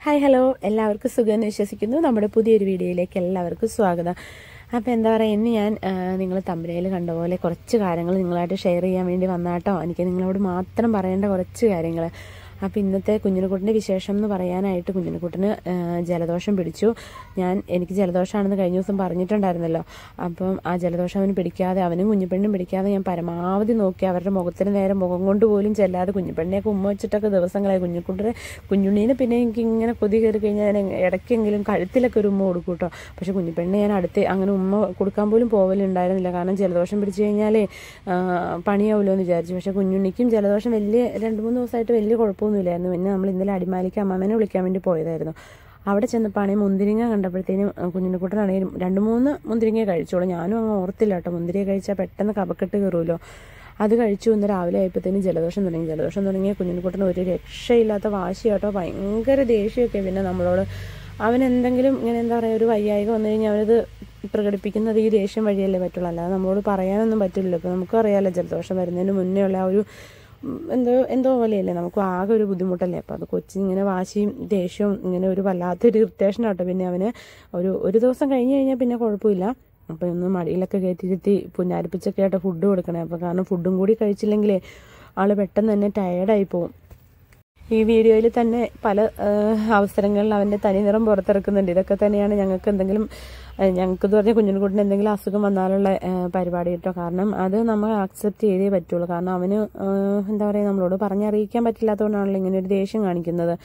Hi hello, എല്ലാവർക്കും സുഖമെന്ന് വിശ്വസിക്കുന്നു. നമ്മുടെ പുതിയൊരു വീഡിയോയിലേക്ക് എല്ലാവർക്കും സ്വാഗതം. അപ്പോൾ എന്താ പറയുക, ഇന്ന് ഞാൻ നിങ്ങൾ തമ്പനയിൽ കണ്ട പോലെ കുറച്ച് കാര്യങ്ങൾ നിങ്ങളായിട്ട് ഷെയർ ചെയ്യാൻ വേണ്ടി വന്നാട്ടോ. എനിക്ക് നിങ്ങളോട് മാത്രം പറയേണ്ട കുറച്ച് കാര്യങ്ങൾ. അപ്പോൾ ഇന്നത്തെ കുഞ്ഞിനുകുട്ടൻ്റെ വിശേഷം എന്ന് പറയാനായിട്ട്, കുഞ്ഞിനുകുട്ടന് ജലദോഷം പിടിച്ചു. എനിക്ക് ജലദോഷമാണെന്ന് കഴിഞ്ഞ ദിവസം പറഞ്ഞിട്ടുണ്ടായിരുന്നല്ലോ. അപ്പം ആ ജലദോഷം അവന് പിടിക്കാതെ, അവനും കുഞ്ഞിപ്പെണ്ണും പിടിക്കാതെ ഞാൻ പരമാവധി നോക്കി. അവരുടെ മുഖത്തിന് നേരെ മുഖം കൊണ്ട് പോലും ചെല്ലാതെ കുഞ്ഞിപ്പെണ്ണിയൊക്കെ ഉമ്മ വെച്ചിട്ടൊക്കെ ദിവസങ്ങളായി. കുഞ്ഞുണ്ണീനെ പിന്നെ എനിക്ക് ഇങ്ങനെ കൊതി കയറി കഴിഞ്ഞാൽ ഞാൻ ഇടയ്ക്കെങ്കിലും കഴുത്തിലൊക്കെ ഒരു ഉമ്മ കൊടുക്കും കേട്ടോ. പക്ഷെ കുഞ്ഞിപ്പെണ്ണിനെ ഞാൻ അടുത്ത് അങ്ങനെ ഉമ്മ കൊടുക്കാൻ പോലും പോവലുണ്ടായിരുന്നില്ല. കാരണം ജലദോഷം പിടിച്ചു കഴിഞ്ഞാലേ പണിയാവുമല്ലോ എന്ന് വിചാരിച്ചു. പക്ഷെ കുഞ്ഞുണ്ണിക്കും ജലദോഷം 2-3 ദിവസമായിട്ട് വലിയ കുഴപ്പമൊന്നുമില്ലായിരുന്നു. പിന്നെ നമ്മൾ ഇന്നലെ അടിമാലിക്ക് അമ്മമ്മനെ വിളിക്കാൻ വേണ്ടി പോയതായിരുന്നു. അവിടെ ചെന്നപ്പോഴാണെങ്കിൽ മുന്തിരിങ്ങ കണ്ടപ്പോഴത്തേനും കുഞ്ഞിനുകുട്ടനാണെങ്കിൽ 2-3 മുന്തിരിങ്ങ കഴിച്ചോളൂ. ഞാനും അങ്ങ് ഓർത്തില്ല കേട്ടോ. മുന്തിരിങ്ങ കഴിച്ചാൽ പെട്ടെന്ന് കഫക്കെട്ട് കയറുമല്ലോ. അത് കഴിച്ചു. ഇന്ന് രാവിലെ ആയപ്പോഴത്തേനും ജലദോഷം തുടങ്ങിയ കുഞ്ഞിനുകുട്ടന് ഒരു രക്ഷയില്ലാത്ത വാശി കേട്ടോ. ഭയങ്കര ദേഷ്യമൊക്കെ. പിന്നെ നമ്മളോട് അവൻ എന്തെങ്കിലും ഇങ്ങനെ എന്താ പറയുക, ഒരു വയ്യായിക വന്നു കഴിഞ്ഞാൽ അവനത് പ്രകടിപ്പിക്കുന്നത് ഈ ദേഷ്യം വഴിയല്ലേ പറ്റുള്ളൂ. അല്ലാതെ നമ്മളോട് പറയാനൊന്നും പറ്റില്ലല്ലോ. ഇപ്പോൾ നമുക്കും അറിയാമല്ലോ, ജലദോഷം വരുന്നതിന് മുന്നേ ഉള്ള ആ ഒരു എന്തോ പോലെയല്ലേ, നമുക്ക് ആകെ ഒരു ബുദ്ധിമുട്ടല്ലേ. അപ്പോൾ അത് കൊച്ചിങ്ങനെ വാശിയും ദേഷ്യവും ഇങ്ങനെ ഒരു വല്ലാത്തൊരു ഇറിറ്റേഷൻ ആട്ടോ. പിന്നെ അവന് ഒരു ദിവസം കഴിഞ്ഞ് കഴിഞ്ഞാൽ പിന്നെ കുഴപ്പമില്ല. അപ്പോൾ ഒന്ന് മടിയിലൊക്കെ കയറ്റിയിരുത്തി പുന്നാരിപ്പിച്ചൊക്കെ ആയിട്ട് ഫുഡ് കൊടുക്കണേ. അപ്പോൾ കാരണം ഫുഡും കൂടി കഴിച്ചില്ലെങ്കിലേ ആൾ പെട്ടെന്ന് തന്നെ ടയേർഡായി പോകും. ഈ വീഡിയോയിൽ തന്നെ പല അവസരങ്ങളിൽ അവൻ്റെ തനിനിറം പുറത്തിറക്കുന്നുണ്ട്. ഇതൊക്കെ തന്നെയാണ് ഞങ്ങൾക്കെന്ന് പറഞ്ഞാൽ കുഞ്ഞിനുകുട്ടന് എന്തെങ്കിലും അസുഖം വന്നാലുള്ള പരിപാടി കേട്ടോ. കാരണം അത് നമ്മൾ ആക്സെപ്റ്റ് ചെയ്തേ പറ്റുള്ളൂ. കാരണം അവന് എന്താ പറയുക, നമ്മളോട് പറഞ്ഞറിയിക്കാൻ പറ്റില്ലാത്തതുകൊണ്ടാണല്ലോ ഇങ്ങനെ ഒരു ദേഷ്യം കാണിക്കുന്നത്.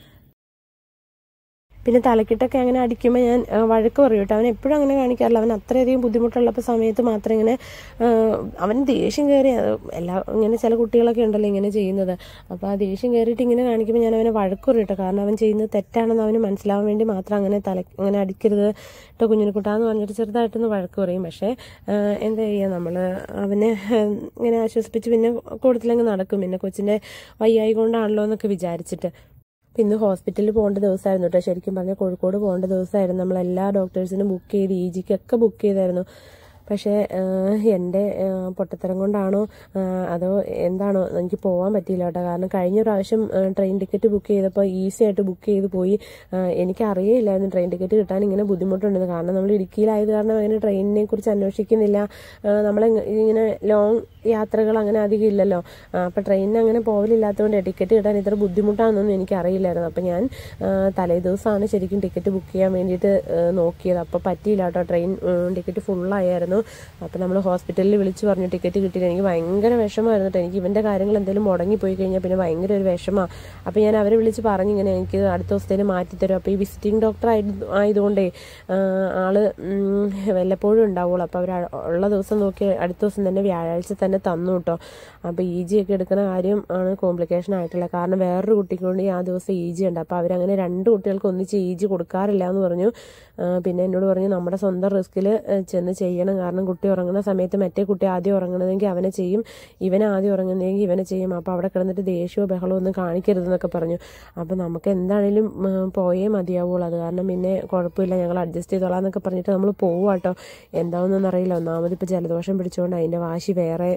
പിന്നെ തലക്കിട്ടൊക്കെ അങ്ങനെ അടിക്കുമ്പോൾ ഞാൻ വഴക്ക് പറയും കേട്ടോ. അവൻ എപ്പോഴും അങ്ങനെ കാണിക്കാറില്ല. അവൻ അത്രയധികം ബുദ്ധിമുട്ടുള്ളപ്പോൾ സമയത്ത് മാത്രം ഇങ്ങനെ അവൻ ദേഷ്യം കയറി. ഇങ്ങനെ ചില കുട്ടികളൊക്കെ ഉണ്ടല്ലോ ഇങ്ങനെ ചെയ്യുന്നത്. അപ്പോൾ ആ ദേഷ്യം കയറിയിട്ട് ഇങ്ങനെ കാണിക്കുമ്പോൾ ഞാൻ അവനെ വഴക്ക് പറയും കേട്ടോ. കാരണം അവൻ ചെയ്യുന്നത് തെറ്റാണെന്ന് അവന് മനസ്സിലാവാൻ വേണ്ടി മാത്രം അങ്ങനെ അടിക്കരുത് കേട്ടോ കുഞ്ഞിനുകുട്ടാന്ന് പറഞ്ഞിട്ട് ചെറുതായിട്ടൊന്ന് വഴക്ക് പറയും. പക്ഷേ എന്താ ചെയ്യുക, നമ്മൾ അവനെ ഇങ്ങനെ ആശ്വസിപ്പിച്ച് പിന്നെ കൂടുതലങ്ങ് നടക്കും. പിന്നെ കൊച്ചിൻ്റെ വയ്യായി കൊണ്ടാണല്ലോ എന്നൊക്കെ വിചാരിച്ചിട്ട്. ഇന്ന് ഹോസ്പിറ്റലിൽ പോകേണ്ട ദിവസമായിരുന്നു കേട്ടോ. ശരിക്കും പറഞ്ഞാൽ കോഴിക്കോട് പോകേണ്ട ദിവസമായിരുന്നു. നമ്മളെല്ലാ ഡോക്ടേഴ്സിനും ബുക്ക് ചെയ്ത് EGക്കൊക്കെ ബുക്ക് ചെയ്തായിരുന്നു. പക്ഷേ എൻ്റെ പൊട്ടത്തരം കൊണ്ടാണോ അതോ എന്താണോ എനിക്ക് പോകാൻ പറ്റിയില്ല കേട്ടോ. കാരണം കഴിഞ്ഞ പ്രാവശ്യം ട്രെയിൻ ടിക്കറ്റ് ബുക്ക് ചെയ്തപ്പോൾ ഈസി ആയിട്ട് ബുക്ക് ചെയ്ത് പോയി. എനിക്കറിയില്ലായിരുന്നു ട്രെയിൻ ടിക്കറ്റ് കിട്ടാൻ ഇങ്ങനെ ബുദ്ധിമുട്ടുണ്ടെന്ന്. കാരണം നമ്മൾ ഇടുക്കിയിലായത് കാരണം അങ്ങനെ ട്രെയിനിനെ കുറിച്ച് അന്വേഷിക്കുന്നില്ല. ഇങ്ങനെ ലോങ് യാത്രകൾ അങ്ങനെ അധികം ഇല്ലല്ലോ. അപ്പോൾ ട്രെയിനിന് അങ്ങനെ പോകലില്ലാത്തതുകൊണ്ട് ടിക്കറ്റ് കിട്ടാൻ ഇത്ര ബുദ്ധിമുട്ടാണെന്നൊന്നും എനിക്കറിയില്ലായിരുന്നു. അപ്പോൾ ഞാൻ തലേ ദിവസമാണ് ശരിക്കും ടിക്കറ്റ് ബുക്ക് ചെയ്യാൻ വേണ്ടിയിട്ട് നോക്കിയത്. അപ്പോൾ പറ്റിയില്ല കേട്ടോ. ട്രെയിൻ ടിക്കറ്റ് ഫുള്ളായിരുന്നു. അപ്പോൾ നമ്മൾ ഹോസ്പിറ്റലിൽ വിളിച്ച് പറഞ്ഞു ടിക്കറ്റ് കിട്ടിയില്ല. എനിക്ക് ഭയങ്കര വിഷമമായിരുന്നു കേട്ടോ. എനിക്ക് ഇവൻ്റെ കാര്യങ്ങൾ എന്തെങ്കിലും മുടങ്ങിപ്പോയി കഴിഞ്ഞാൽ പിന്നെ ഭയങ്കര ഒരു വിഷമമാണ്. അപ്പോൾ ഞാൻ അവരെ വിളിച്ച് പറഞ്ഞു ഇങ്ങനെ എനിക്ക് അടുത്ത ദിവസത്തേന് മാറ്റിത്തരും. അപ്പോൾ ഈ വിസിറ്റിംഗ് ഡോക്ടർ ആയതുകൊണ്ടേ ആള് വല്ലപ്പോഴും ഉണ്ടാവുള്ളൂ. അപ്പോൾ അവർ ഉള്ള ദിവസം നോക്കി അടുത്ത ദിവസം തന്നെ വ്യാഴാഴ്ച തന്നെ തന്നു കേട്ടോ. അപ്പോൾ EG ഒക്കെ എടുക്കുന്ന കാര്യം ആണ് കോംപ്ലിക്കേഷൻ ആയിട്ടുള്ള. കാരണം വേറൊരു കുട്ടിക്ക് കൊണ്ട് ആ ദിവസം EG ഉണ്ട്. അപ്പോൾ അവരങ്ങനെ 2 കുട്ടികൾക്ക് ഒന്നിച്ച് EG കൊടുക്കാറില്ല എന്ന് പറഞ്ഞു. പിന്നെ എന്നോട് പറഞ്ഞു നമ്മുടെ സ്വന്തം റിസ്കിൽ ചെന്ന് ചെയ്യണം. കാരണം കുട്ടി ഉറങ്ങുന്ന സമയത്ത് മറ്റേ കുട്ടി ആദ്യം ഉറങ്ങണമെങ്കിൽ അവനെ ചെയ്യും, ഇവനെ ആദ്യം ഉറങ്ങുന്നതെങ്കിൽ ഇവനെ ചെയ്യും. അപ്പോൾ അവിടെ കിടന്നിട്ട് ദേഷ്യമോ ബഹളമോ ഒന്നും കാണിക്കരുതെന്നൊക്കെ പറഞ്ഞു. അപ്പോൾ നമുക്ക് എന്താണേലും പോയേ മതിയാവുള്ളൂ. അത് കാരണം പിന്നെ കുഴപ്പമില്ല, ഞങ്ങൾ അഡ്ജസ്റ്റ് ചെയ്തോളാം എന്നൊക്കെ പറഞ്ഞിട്ട് നമ്മൾ പോവാട്ടോ. എന്താണെന്നൊന്നും അറിയില്ല. ഒന്നാമത് ഇപ്പോൾ ജലദോഷം പിടിച്ചുകൊണ്ട് അതിൻ്റെ വാശി വേറെ.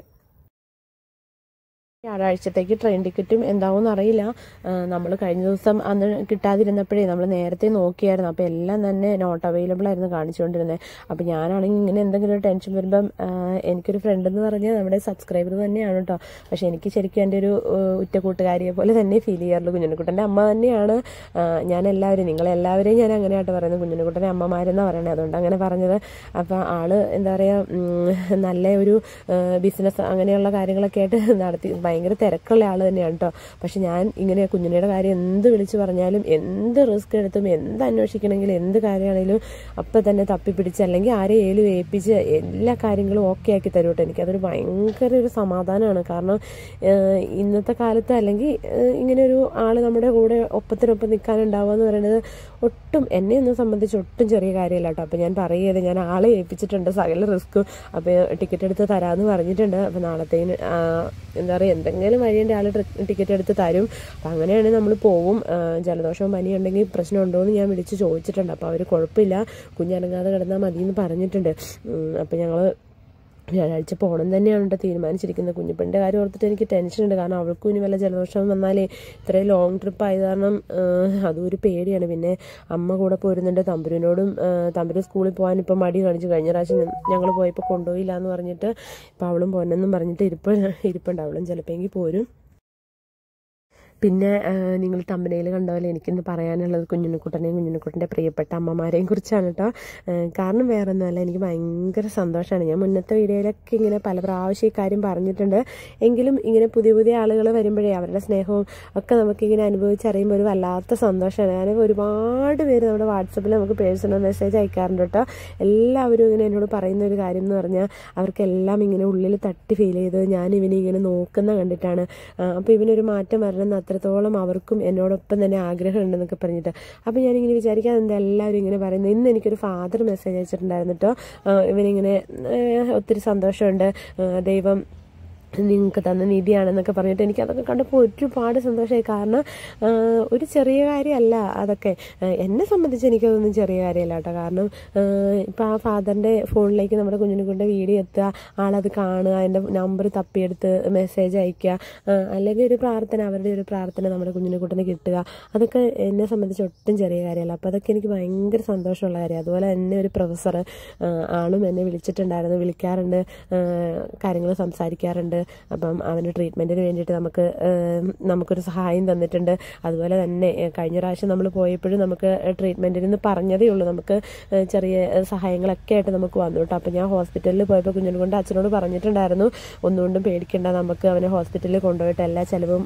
വ്യാഴാഴ്ചത്തേക്ക് ട്രെയിൻ ടിക്കറ്റും എന്താവും അറിയില്ല. നമ്മൾ കഴിഞ്ഞ ദിവസം അന്ന് കിട്ടാതിരുന്നപ്പോഴേ നമ്മൾ നേരത്തെ നോക്കിയായിരുന്നു. അപ്പോൾ എല്ലാം തന്നെ നോട്ട് അവൈലബിൾ ആയിരുന്നു കാണിച്ചുകൊണ്ടിരുന്നത്. അപ്പോൾ ഞാനാണെങ്കിൽ ഇങ്ങനെ എന്തെങ്കിലും ഒരു ടെൻഷൻ വരുമ്പം എനിക്കൊരു ഫ്രണ്ട് എന്ന് പറഞ്ഞാൽ നമ്മുടെ സബ്സ്ക്രൈബർ തന്നെയാണ് കേട്ടോ. പക്ഷേ എനിക്ക് ശരിക്കും എൻ്റെ ഒരു ഉറ്റ കൂട്ടുകാരിയെ പോലെ തന്നെ ഫീൽ ചെയ്യാറുള്ളൂ. കുഞ്ഞിനുകുട്ടൻ്റെ അമ്മ തന്നെയാണ്. നിങ്ങളെല്ലാവരെയും ഞാൻ അങ്ങനെയായിട്ട് പറയുന്നത്. കുഞ്ഞിനുകുട്ടൻ്റെ അമ്മമാരെന്നാണ് പറയണത്, അതുകൊണ്ട് അങ്ങനെ പറഞ്ഞത്. അപ്പോൾ ആള് എന്താ പറയുക, നല്ല ഒരു ബിസിനസ് അങ്ങനെയുള്ള കാര്യങ്ങളൊക്കെ ആയിട്ട് നടത്തി ഭയങ്കര തിരക്കുള്ള ആൾ തന്നെയാണ് കേട്ടോ. പക്ഷെ ഞാൻ ഇങ്ങനെ കുഞ്ഞിനയുടെ കാര്യം എന്ത് വിളിച്ച് പറഞ്ഞാലും, എന്ത് റിസ്ക് എടുത്തും, എന്ത് അന്വേഷിക്കണമെങ്കിലും, എന്ത് കാര്യമാണെങ്കിലും അപ്പം തന്നെ തപ്പിപ്പിടിച്ച് അല്ലെങ്കിൽ ആരെയും ഏൽപ്പിച്ച് എല്ലാ കാര്യങ്ങളും ഓക്കെ ആക്കി തരും കേട്ടോ. എനിക്കതൊരു ഭയങ്കര ഒരു സമാധാനമാണ്. കാരണം ഇന്നത്തെ കാലത്ത് അല്ലെങ്കിൽ ഇങ്ങനെ ഒരു ആൾ നമ്മുടെ കൂടെ ഒപ്പത്തിനൊപ്പം നിൽക്കാനുണ്ടാവുക എന്ന് പറയുന്നത് എന്നെ ഒന്നും സംബന്ധിച്ച് ഒട്ടും ചെറിയ കാര്യമല്ല കേട്ടോ. അപ്പോൾ ഞാൻ പറയുന്നത്, ഞാൻ ആളെ ഏൽപ്പിച്ചിട്ടുണ്ട് സകല റിസ്ക്കും. അപ്പോൾ ടിക്കറ്റ് എടുത്ത് തരാമെന്ന് പറഞ്ഞിട്ടുണ്ട്. അപ്പോൾ നാളത്തേന് എന്താ പറയുക, എന്തെങ്കിലും വഴിയുണ്ട് ആൾ ടിക്കറ്റ് എടുത്ത് തരും. അപ്പം അങ്ങനെയാണെങ്കിൽ നമ്മൾ പോവും. ജലദോഷവും പനി ഉണ്ടെങ്കിൽ പ്രശ്നമുണ്ടോ എന്ന് ഞാൻ വിളിച്ച് ചോദിച്ചിട്ടുണ്ട്. അപ്പോൾ അവർ കുഴപ്പമില്ല, കുഞ്ഞിറങ്ങാതെ കിടന്നാൽ മതി എന്ന് പറഞ്ഞിട്ടുണ്ട്. അപ്പോൾ ഞങ്ങൾ വ്യാഴാഴ്ച പോകണം തന്നെയാണ് കേട്ടോ തീരുമാനിച്ചിരിക്കുന്നത്. കുഞ്ഞിപ്പെണ്ണിൻ്റെ കാര്യം ഓർത്തിട്ട് എനിക്ക് ടെൻഷനുണ്ട്. കാരണം അവൾക്കും ഇനി വല്ല ജലദോഷം വന്നാലേ ഇത്രയും ലോങ് ട്രിപ്പ് ആയത് കാരണം അതും ഒരു പേടിയാണ്. പിന്നെ അമ്മ കൂടെ പോരുന്നുണ്ട്. തമ്പുരു സ്കൂളിൽ പോകാൻ ഇപ്പം മടി കാണിച്ചു. കഴിഞ്ഞ പ്രാവശ്യം ഞങ്ങൾ പോയപ്പോൾ കൊണ്ടുപോയില്ല എന്ന് പറഞ്ഞിട്ട് ഇപ്പം അവളും പോന്നെന്നും പറഞ്ഞിട്ട് ഇരിപ്പുണ്ട്. അവളും ചിലപ്പോൾ പോരും. പിന്നെ നിങ്ങൾ തമ്പനയിൽ കണ്ട പോലെ എനിക്കിന്ന് പറയാനുള്ളത് കുഞ്ഞിനുക്കുട്ടൻ്റെ പ്രിയപ്പെട്ട അമ്മമാരെയും കുറിച്ചാണ് കേട്ടോ. കാരണം വേറെ ഒന്നുമല്ല, എനിക്ക് ഭയങ്കര സന്തോഷമാണ്. ഞാൻ മുന്നത്തെ വീഡിയോയിലൊക്കെ ഇങ്ങനെ പല പ്രാവശ്യം ഈ കാര്യം പറഞ്ഞിട്ടുണ്ട്. എങ്കിലും ഇങ്ങനെ പുതിയ ആളുകൾ വരുമ്പോഴേ അവരുടെ സ്നേഹവും ഒക്കെ നമുക്കിങ്ങനെ അനുഭവിച്ചറിയുമ്പോൾ ഒരു വല്ലാത്ത സന്തോഷമാണ്. ഞാൻ ഒരുപാട് പേര് നമ്മുടെ വാട്സപ്പിൽ നമുക്ക് പേഴ്സണൽ മെസ്സേജ് അയക്കാറുണ്ട് കേട്ടോ. എല്ലാവരും ഇങ്ങനെ എന്നോട് പറയുന്ന ഒരു കാര്യം എന്ന് പറഞ്ഞാൽ അവർക്കെല്ലാം ഇങ്ങനെ ഉള്ളിൽ തട്ടി ഫീൽ ചെയ്ത് ഞാൻ ഇവനെ ഇങ്ങനെ നോക്കുന്ന കണ്ടിട്ടാണ്. അപ്പോൾ ഇവനൊരു മാറ്റം വരണം അത്രത്തോളം അവർക്കും എന്നോടൊപ്പം തന്നെ ആഗ്രഹമുണ്ടെന്നൊക്കെ പറഞ്ഞിട്ട്. അപ്പോൾ ഞാനിങ്ങനെ വിചാരിക്കാൻ എന്താ എല്ലാവരും ഇങ്ങനെ പറയുന്നത്. ഇന്ന് എനിക്കൊരു ഫാദർ മെസ്സേജ് അയച്ചിട്ടുണ്ടായിരുന്നു കേട്ടോ. ഇവനിങ്ങനെ ഒത്തിരി സന്തോഷമുണ്ട്, ദൈവം നിങ്ങൾക്ക് തന്ന നിധിയാണെന്നൊക്കെ പറഞ്ഞിട്ട് എനിക്കതൊക്കെ കണ്ടപ്പോൾ ഒരുപാട് സന്തോഷമായി. കാരണം ഒരു ചെറിയ കാര്യമല്ല അതൊക്കെ. എന്നെ സംബന്ധിച്ച് എനിക്കതൊന്നും ചെറിയ കാര്യമല്ല കേട്ടോ. കാരണം ഇപ്പോൾ ആ ഫാദറിൻ്റെ ഫോണിലേക്ക് നമ്മുടെ കുഞ്ഞിനെക്കൊണ്ട് വീഡിയോ എത്തുക, ആളത് കാണുക, അതിൻ്റെ നമ്പർ തപ്പിയെടുത്ത് മെസ്സേജ് അയക്കുക, അല്ലെങ്കിൽ അവരുടെ ഒരു പ്രാർത്ഥന നമ്മുടെ കുഞ്ഞിനെക്കൂട്ടിന് കിട്ടുക, അതൊക്കെ എന്നെ സംബന്ധിച്ച് ഒട്ടും ചെറിയ കാര്യമല്ല. അപ്പോൾ അതൊക്കെ എനിക്ക് ഭയങ്കര സന്തോഷമുള്ള കാര്യം. അതുപോലെ തന്നെ ഒരു പ്രൊഫസർ ആളും എന്നെ വിളിക്കാറുണ്ട്, കാര്യങ്ങൾ സംസാരിക്കാറുണ്ട്. അപ്പം അവന് ട്രീറ്റ്മെൻറ്റിന് വേണ്ടിയിട്ട് നമുക്കൊരു സഹായം തന്നിട്ടുണ്ട്. അതുപോലെ തന്നെ കഴിഞ്ഞ പ്രാവശ്യം നമ്മൾ പോയപ്പോഴും നമുക്ക് ട്രീറ്റ്മെൻറ്റിന് എന്ന് പറഞ്ഞതേ ഉള്ളൂ, നമുക്ക് ചെറിയ സഹായങ്ങളൊക്കെ ആയിട്ട് നമുക്ക് വന്നു കേട്ടോ. അപ്പം ഞാൻ ഹോസ്പിറ്റലിൽ പോയപ്പോൾ കുഞ്ഞിനെക്കൊണ്ട് അച്ഛനോട് പറഞ്ഞിട്ടുണ്ടായിരുന്നു, ഒന്നുകൊണ്ടും പേടിക്കേണ്ട, നമുക്ക് അവനെ ഹോസ്പിറ്റലിൽ കൊണ്ടുപോയിട്ട് എല്ലാ ചിലവും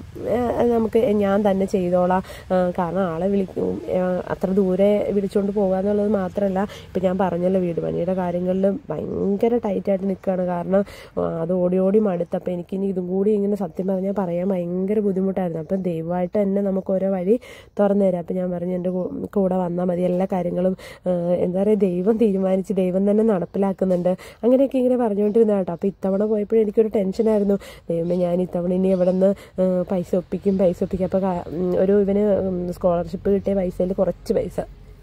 ഞാൻ തന്നെ ചെയ്തോളാം. കാരണം ആളെ അത്ര ദൂരെ വിളിച്ചുകൊണ്ട് പോകുക എന്നുള്ളത് മാത്രമല്ല, ഇപ്പം ഞാൻ പറഞ്ഞല്ലോ വീട് പണിയുടെ കാര്യങ്ങളിലും ഭയങ്കര ടൈറ്റായിട്ട് നിൽക്കുകയാണ്. കാരണം അത് ഓടി മടുത്ത്. അപ്പം എനിക്കിനി ഇതും കൂടി ഇങ്ങനെ സത്യം പറഞ്ഞാൽ പറയാൻ ഭയങ്കര ബുദ്ധിമുട്ടായിരുന്നു. അപ്പം ദൈവമായിട്ട് തന്നെ നമുക്ക് ഓരോ വഴി തുറന്നു തരാം. അപ്പം ഞാൻ പറഞ്ഞു എൻ്റെ കൂടെ വന്നാൽ മതി, എല്ലാ കാര്യങ്ങളും എന്താ പറയുക ദൈവം തീരുമാനിച്ച് ദൈവം തന്നെ നടപ്പിലാക്കുന്നുണ്ട്, അങ്ങനെയൊക്കെ ഇങ്ങനെ പറഞ്ഞുകൊണ്ടിരുന്ന കേട്ടോ. അപ്പോൾ ഇത്തവണ പോയപ്പോഴും എനിക്കൊരു ടെൻഷനായിരുന്നു, ദൈവമേ ഞാൻ ഇത്തവണ ഇനി എവിടെ നിന്ന് പൈസ ഒപ്പിക്കും. അപ്പോൾ ഇവന് സ്കോളർഷിപ്പ് കിട്ടിയ പൈസയിൽ കുറച്ച് പൈസ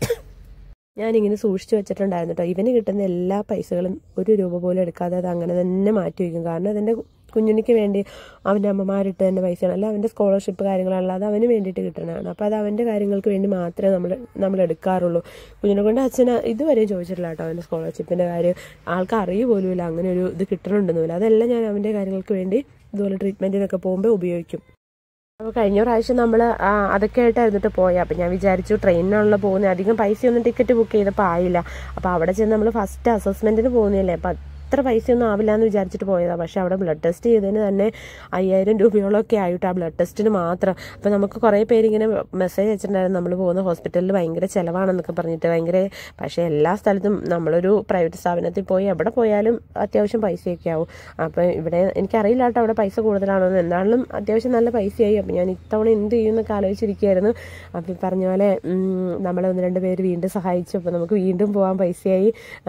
ഞാനിങ്ങനെ സൂക്ഷിച്ചു വെച്ചിട്ടുണ്ടായിരുന്നു കേട്ടോ. ഇവന് കിട്ടുന്ന എല്ലാ പൈസകളും 1 രൂപ പോലും എടുക്കാതെ അത് അങ്ങനെ തന്നെ മാറ്റി വയ്ക്കും. കാരണം അതെൻ്റെ കുഞ്ഞുണിക്ക് വേണ്ടി അവൻ്റെ അമ്മമാരിട്ട് തന്നെ പൈസയാണ്, അല്ല അവൻ്റെ സ്കോളർഷിപ്പ് കാര്യങ്ങളല്ലാതെ അവന് വേണ്ടിയിട്ട് കിട്ടണതാണ്. അപ്പോൾ അത് അവൻ്റെ കാര്യങ്ങൾക്ക് വേണ്ടി മാത്രമേ നമ്മൾ എടുക്കാറുള്ളൂ. കുഞ്ഞിനെ കൊണ്ട് അച്ഛന് ഇതുവരെ ചോദിച്ചിട്ടില്ല കേട്ടോ അവൻ്റെ സ്കോളർഷിപ്പിൻ്റെ കാര്യം. ആൾക്ക് അറിയുപോലുമില്ല അങ്ങനെ ഒരു ഇത് കിട്ടണമെന്നൊന്നുമില്ല. അതെല്ലാം ഞാൻ അവൻ്റെ കാര്യങ്ങൾക്ക് വേണ്ടി ഇതുപോലെ ട്രീറ്റ്മെൻറ്റിനൊക്കെ പോകുമ്പോൾ ഉപയോഗിക്കും. അപ്പോൾ കഴിഞ്ഞ പ്രാവശ്യം നമ്മൾ അതൊക്കെ ആയിട്ടായിരുന്നിട്ട് പോയാൽ. അപ്പം ഞാൻ വിചാരിച്ചു ട്രെയിനിനാണല്ലോ പോകുന്നത്, അധികം പൈസയൊന്നും ടിക്കറ്റ് ബുക്ക് ചെയ്തപ്പോൾ ആയില്ല. അപ്പോൾ അവിടെ ചെന്ന് നമ്മൾ ഫസ്റ്റ് അസസ്മെൻറ്റിന് പോകുന്നില്ലേ, അപ്പം അത്ര പൈസയൊന്നും ആവില്ല എന്ന് വിചാരിച്ചിട്ട് പോയതാണ്. പക്ഷേ അവിടെ ബ്ലഡ് ടെസ്റ്റ് ചെയ്തതിന് തന്നെ 5000 രൂപയോളമൊക്കെ ആയിട്ട് ആ ബ്ലഡ് ടെസ്റ്റിന് മാത്രം. അപ്പോൾ നമുക്ക് കുറേ പേരിങ്ങനെ മെസ്സേജ് അയച്ചിട്ടുണ്ടായിരുന്നു, നമ്മൾ പോകുന്ന ഹോസ്പിറ്റലിൽ ഭയങ്കര ചിലവാണെന്നൊക്കെ പറഞ്ഞിട്ട്. പക്ഷേ എല്ലാ സ്ഥലത്തും നമ്മളൊരു പ്രൈവറ്റ് സ്ഥാപനത്തിൽ പോയി എവിടെ പോയാലും അത്യാവശ്യം പൈസയൊക്കെ ആവും. അപ്പോൾ ഇവിടെ എനിക്കറിയില്ല കേട്ടോ അവിടെ പൈസ കൂടുതലാണോന്ന്. എന്താണെങ്കിലും അത്യാവശ്യം നല്ല പൈസയായി. അപ്പോൾ ഞാൻ ഇത്തവണ എന്ത് ചെയ്യുമെന്നൊക്കെ ആലോചിച്ചിരിക്കുകയായിരുന്നു. അപ്പോൾ പറഞ്ഞ പോലെ നമ്മളെ 1-2 പേര് വീണ്ടും സഹായിച്ചു. അപ്പോൾ നമുക്ക് വീണ്ടും പോകാൻ പൈസയായി.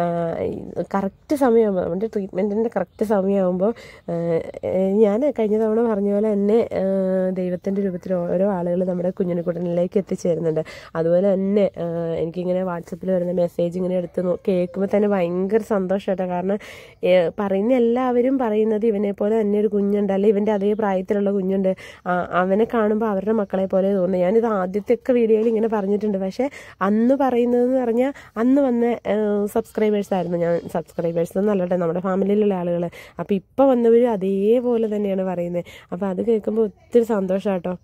കറക്റ്റ് സമയമാകുമ്പോൾ നമ്മുടെ ട്രീറ്റ്മെൻറ്റിൻ്റെ കറക്റ്റ് സമയമാകുമ്പോൾ ഞാൻ കഴിഞ്ഞ തവണ പറഞ്ഞ പോലെ തന്നെ ദൈവത്തിൻ്റെ രൂപത്തിൽ ഓരോ ആളുകൾ നമ്മുടെ കുഞ്ഞിനെക്കുട്ടനിലേക്ക് എത്തിച്ചേരുന്നുണ്ട്. അതുപോലെ തന്നെ എനിക്കിങ്ങനെ വാട്സപ്പിൽ വരുന്ന മെസ്സേജ് ഇങ്ങനെ എടുത്ത് കേൾക്കുമ്പോൾ തന്നെ ഭയങ്കര സന്തോഷമായിട്ടാണ്. കാരണം പറയുന്ന എല്ലാവരും പറയുന്നത് ഇവനെ പോലെ തന്നെ ഒരു കുഞ്ഞുണ്ട്, അല്ലെങ്കിൽ ഇവൻ്റെ അതേ പ്രായത്തിലുള്ള കുഞ്ഞുണ്ട്, അവനെ കാണുമ്പോൾ അവരുടെ മക്കളെ പോലെ തോന്നുന്നു. ഞാനിത് ആദ്യത്തെയൊക്കെ വീഡിയോയിൽ ഇങ്ങനെ പറഞ്ഞിട്ടുണ്ട്. പക്ഷേ അന്ന് പറയുന്നതെന്ന് പറഞ്ഞാൽ അന്ന് വന്ന സബ്സ്ക്രൈബേഴ്സായിരുന്നു. ഞാൻ സബ്സ്ക്രൈബേഴ്സ് എന്നല്ല നമ്മുടെ ഫാമിലിയിലുള്ള ആളുകൾ. അപ്പോൾ ഇപ്പോൾ വന്നവരും അതേപോലെ തന്നെയാണ് പറയുന്നത്. അപ്പോൾ അത് കേൾക്കുമ്പോൾ ഒത്തിരി സന്തോഷമാണ് കേട്ടോ.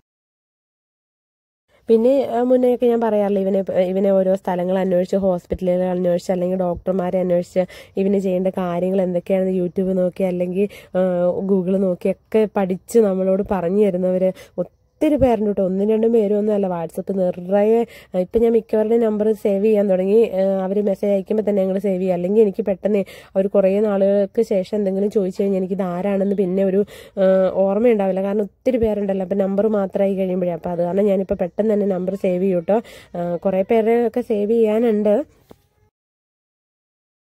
പിന്നെ മുന്നേയൊക്കെ ഞാൻ പറയാറില്ല, ഇവനെ ഓരോ സ്ഥലങ്ങൾ അന്വേഷിച്ച്, ഹോസ്പിറ്റലുകൾ അന്വേഷിച്ച്, അല്ലെങ്കിൽ ഡോക്ടർമാരെ അന്വേഷിച്ച് ഇവന് ചെയ്യേണ്ട കാര്യങ്ങൾ എന്തൊക്കെയാണെന്ന് യൂട്യൂബ് നോക്കി അല്ലെങ്കിൽ ഗൂഗിൾ നോക്കിയൊക്കെ പഠിച്ച് നമ്മളോട് പറഞ്ഞു തരുന്നവർ ഒത്തിരി പേരുണ്ട് കേട്ടോ. 1-2 പേരൊന്നും അല്ല. വാട്സപ്പ് നിറയെ ഇപ്പം ഞാൻ മിക്കവരുടെ നമ്പർ സേവ് ചെയ്യാൻ തുടങ്ങി. അവർ മെസ്സേജ് അയക്കുമ്പോൾ തന്നെ ഞങ്ങൾ സേവ് ചെയ്യുക. അല്ലെങ്കിൽ എനിക്ക് പെട്ടെന്ന് അവർ കുറേ നാളുകൾക്ക് ശേഷം എന്തെങ്കിലും ചോദിച്ചു കഴിഞ്ഞാൽ എനിക്കിത് ആരാണെന്ന് പിന്നെ ഒരു ഓർമ്മയുണ്ടാവില്ല. കാരണം ഒത്തിരി പേരുണ്ടല്ലോ. അപ്പം നമ്പർ മാത്രമായി കഴിയുമ്പോഴേ. അപ്പോൾ അത് കാരണം ഞാനിപ്പോൾ പെട്ടെന്ന് തന്നെ നമ്പർ സേവ് ചെയ്യും കേട്ടോ. കുറേ പേരെയൊക്കെ സേവ് ചെയ്യാനുണ്ട്.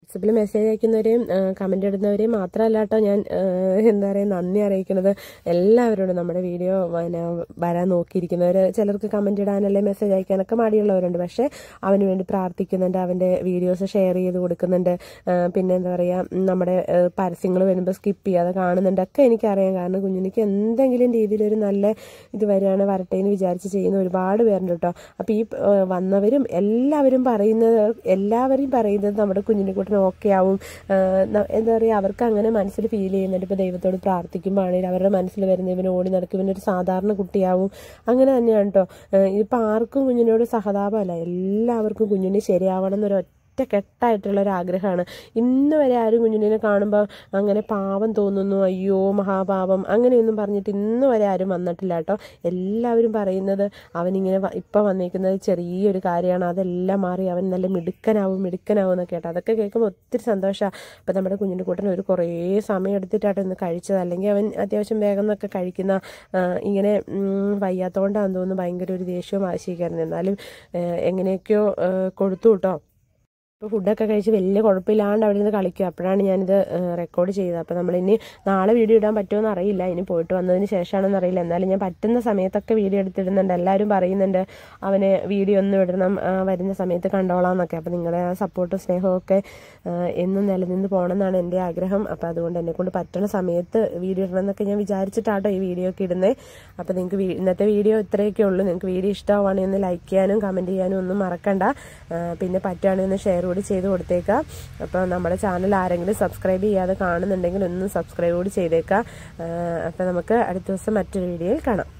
വാട്സപ്പിൽ മെസ്സേജ് അയക്കുന്നവരെയും കമൻ്റ് ഇടുന്നവരെയും മാത്രമല്ല കേട്ടോ ഞാൻ എന്താ പറയുക നന്ദി അറിയിക്കുന്നത് എല്ലാവരോടും. നമ്മുടെ വീഡിയോ വരാൻ നോക്കിയിരിക്കുന്നവർ, ചിലർക്ക് കമൻ്റ് ഇടാനല്ലേ മെസ്സേജ് അയക്കാനൊക്കെ മടിയുള്ളവരുണ്ട്. പക്ഷേ അവന് വേണ്ടി പ്രാർത്ഥിക്കുന്നുണ്ട്, അവൻ്റെ വീഡിയോസ് ഷെയർ ചെയ്ത് കൊടുക്കുന്നുണ്ട്. പിന്നെ എന്താ പറയുക, നമ്മുടെ പരസ്യങ്ങൾ വരുമ്പോൾ സ്കിപ്പ് ചെയ്യാതെ കാണുന്നുണ്ട് ഒക്കെ എനിക്കറിയാം. കാരണം കുഞ്ഞിനിക്ക് എന്തെങ്കിലും രീതിയിലൊരു നല്ല ഇത് വരികയാണ് വരട്ടെ എന്ന് വിചാരിച്ച് ചെയ്യുന്ന ഒരുപാട് പേരുണ്ട് കേട്ടോ. അപ്പോൾ ഈ വന്നവരും എല്ലാവരും പറയുന്നത് നമ്മുടെ കുഞ്ഞിനെക്കൂട്ടിന് ഓക്കെ ആവും, എന്താ പറയുക, അവർക്ക് അങ്ങനെ മനസ്സിൽ ഫീൽ ചെയ്യുന്നുണ്ട്. ഇപ്പോൾ ദൈവത്തോട് പ്രാർത്ഥിക്കുമ്പോഴാണെങ്കിൽ അവരുടെ മനസ്സിൽ വരുന്ന ഇവന് ഓടി നടക്കും, ഇവനൊരു സാധാരണ കുട്ടിയാവും, അങ്ങനെ തന്നെയാണ് കേട്ടോ. ഇതിപ്പോൾ ആർക്കും കുഞ്ഞിനോട് സഹതാപമല്ല, എല്ലാവർക്കും കുഞ്ഞിന് ശരിയാവണം എന്നൊരു കെട്ടായിട്ടുള്ളൊരാഗ്രഹമാണ്. ഇന്ന് വരെ ആരും കുഞ്ഞിനെ കാണുമ്പോൾ അങ്ങനെ പാവം തോന്നുന്നു, അയ്യോ മഹാപാപം അങ്ങനെയൊന്നും പറഞ്ഞിട്ട് ഇന്ന് വരെ ആരും വന്നിട്ടില്ല കേട്ടോ. എല്ലാവരും പറയുന്നത് അവനിങ്ങനെ ഇപ്പം വന്നിരിക്കുന്നത് ചെറിയൊരു കാര്യമാണ്, അതെല്ലാം മാറി അവൻ നല്ല മിടുക്കനാവും എന്നൊക്കെ കേട്ടോ. അതൊക്കെ കേൾക്കുമ്പോൾ ഒത്തിരി സന്തോഷമാണ്. അപ്പം നമ്മുടെ കുഞ്ഞിൻ്റെ കൂട്ടന് ഒരു കുറേ സമയം എടുത്തിട്ടാട്ടോ ഇന്ന് കഴിച്ചത്. അല്ലെങ്കിൽ അവൻ അത്യാവശ്യം വേഗം എന്നൊക്കെ കഴിക്കുന്ന, ഇങ്ങനെ വയ്യാത്തതുകൊണ്ടാണെന്ന് തോന്നുന്നു ഭയങ്കര ഒരു ദേഷ്യവും ആശയിക്കായിരുന്നു. എന്നാലും എങ്ങനെയൊക്കെയോ കൊടുത്തു കേട്ടോ. ഇപ്പോൾ ഫുഡൊക്കെ കഴിച്ച് വലിയ കുഴപ്പമില്ലാണ്ട് അവിടെ നിന്ന് കളിക്കുക. അപ്പോഴാണ് ഞാനിത് റെക്കോർഡ് ചെയ്തത്. അപ്പോൾ നമ്മളിനി നാളെ വീഡിയോ ഇടാൻ പറ്റുമോ അറിയില്ല, ഇനി പോയിട്ട് വന്നതിന് ശേഷമാണെന്ന് അറിയില്ല. എന്നാലും ഞാൻ പറ്റുന്ന സമയത്തൊക്കെ വീഡിയോ എടുത്തിടുന്നുണ്ട്. എല്ലാവരും പറയുന്നുണ്ട് അവന് വീഡിയോ ഒന്നും ഇടണം, വരുന്ന സമയത്ത് കണ്ടോളാം എന്നൊക്കെ. അപ്പോൾ നിങ്ങളുടെ സപ്പോർട്ടും സ്നേഹമൊക്കെ എന്നും നിലനിന്ന് പോകണമെന്നാണ് എൻ്റെ ആഗ്രഹം. അപ്പോൾ അതുകൊണ്ട് എന്നെക്കൊണ്ട് പറ്റുന്ന സമയത്ത് വീഡിയോ ഇടണം എന്നൊക്കെ ഞാൻ വിചാരിച്ചിട്ടാട്ടോ ഈ വീഡിയോ ഒക്കെ ഇടുന്നത്. അപ്പോൾ നിങ്ങൾക്ക് ഇന്നത്തെ വീഡിയോ ഇത്രയൊക്കെ ഉള്ളൂ. നിങ്ങൾക്ക് വീഡിയോ ഇഷ്ടമാവുകയാണെങ്കിൽ ഒന്ന് ലൈക്ക് ചെയ്യാനും കമൻറ്റ് ചെയ്യാനും ഒന്നും മറക്കണ്ട. പിന്നെ പറ്റുകയാണെങ്കിൽ ഒന്ന് ഷെയർ കൂടി ചെയ്ത് കൊടുത്തേക്കാം. അപ്പോൾ നമ്മുടെ ചാനൽ ആരെങ്കിലും സബ്സ്ക്രൈബ് ചെയ്യാതെ കാണുന്നുണ്ടെങ്കിൽ ഒന്ന് സബ്സ്ക്രൈബ് കൂടി ചെയ്തേക്കാം. അപ്പോൾ നമുക്ക് അടുത്ത ദിവസം മറ്റൊരു വീഡിയോയിൽ കാണാം.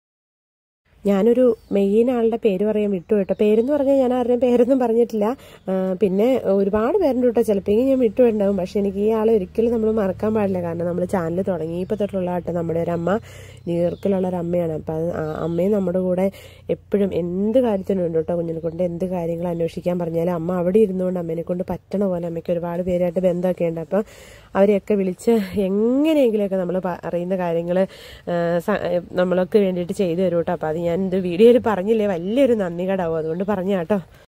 ഞാനൊരു മെയിൻ ആളുടെ പേര് പറയാൻ വിട്ടു കേട്ടോ. പേരെന്ന് പറഞ്ഞാൽ ഞാൻ ആരുടെയും പേരൊന്നും പറഞ്ഞിട്ടില്ല. പിന്നെ ഒരുപാട് പേരുണ്ട് കേട്ടോ, ചിലപ്പോൾ ഞാൻ വിട്ടുണ്ടാവും. പക്ഷെ എനിക്ക് ഈ ആളെ ഒരിക്കലും നമ്മൾ മറക്കാൻ പാടില്ല. കാരണം നമ്മൾ ചാനൽ തുടങ്ങിയപ്പോൾ തൊട്ടുള്ള കേട്ടോ നമ്മുടെ ഒരു അമ്മ, ന്യൂയോർക്കിലുള്ളൊരു അമ്മയാണ്. അപ്പം അത് അമ്മയും നമ്മുടെ കൂടെ എപ്പോഴും എന്ത് കാര്യത്തിനും ഉണ്ട് കേട്ടോ. കുഞ്ഞിനെ കൊണ്ട് എന്ത് കാര്യങ്ങൾ അന്വേഷിക്കാൻ പറഞ്ഞാലും അമ്മ അവിടെ ഇരുന്നുകൊണ്ട് അമ്മേനെ കൊണ്ട് പറ്റണ പോലെ, അമ്മയ്ക്ക് ഒരുപാട് പേരായിട്ട് ബന്ധമൊക്കെ ഉണ്ട്. അപ്പം അവരെയൊക്കെ വിളിച്ച് എങ്ങനെയെങ്കിലുമൊക്കെ നമ്മൾ അറിയുന്ന കാര്യങ്ങൾ നമ്മളൊക്കെ വേണ്ടിയിട്ട് ചെയ്തു തരും കേട്ടോ. അപ്പോൾ അത് ഞാൻ ഇത് വീഡിയോയിൽ പറഞ്ഞില്ലേ വലിയൊരു നന്ദി കടാവും, അതുകൊണ്ട് പറഞ്ഞ കേട്ടോ.